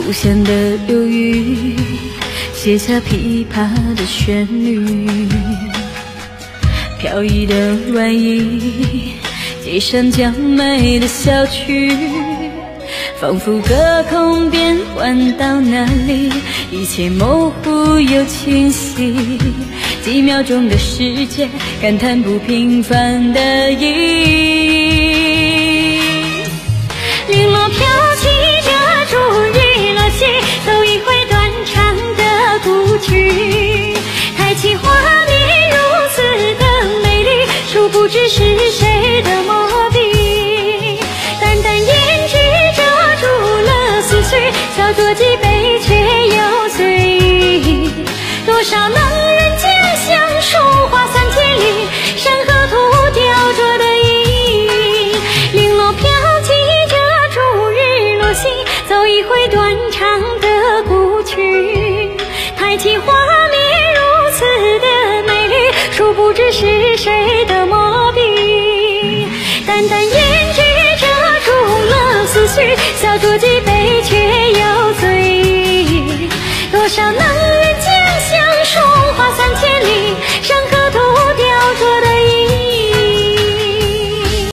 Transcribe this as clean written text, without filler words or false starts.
无限的忧郁，写下琵琶的旋律。飘逸的软衣，街上叫卖的小曲，仿佛隔空变换到哪里，一切模糊又清晰。几秒钟的世界，感叹不平凡的意义。零落飘起这烛日落西，奏一回断肠的古曲。抬起画面如此的美丽，殊不知是谁的墨笔。淡淡胭脂遮住了思绪，小酌几杯却又随意。多少能人间相书画三千里，山河图雕琢的意义。零落飘起这烛日落西，奏一回断肠的古曲。抬起画面如此的美丽，殊不知是谁的